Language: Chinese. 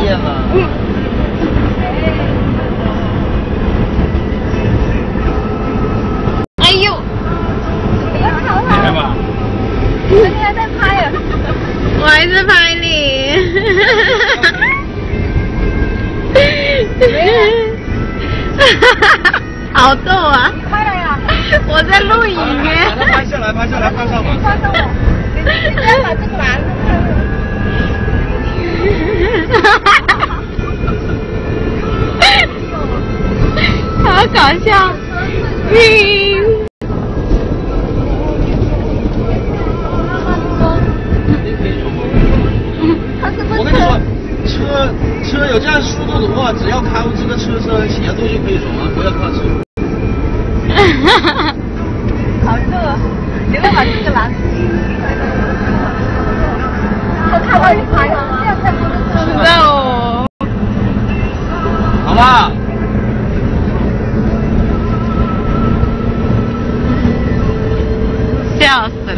变了。 哎呦！ 你看吧。 你还在拍啊？我还在拍你。好逗啊！ 拍了呀！ 我在录影耶。 拍下来，拍下来，拍上我。 拍上我。你不要把这个拿着。 好搞笑！ 我跟你说，车有这样速度的话，只要靠这个车身斜度就可以走了，不要靠车。 好热，你要把这个拿。他看到你拍了吗？ 是的哦。 好吧。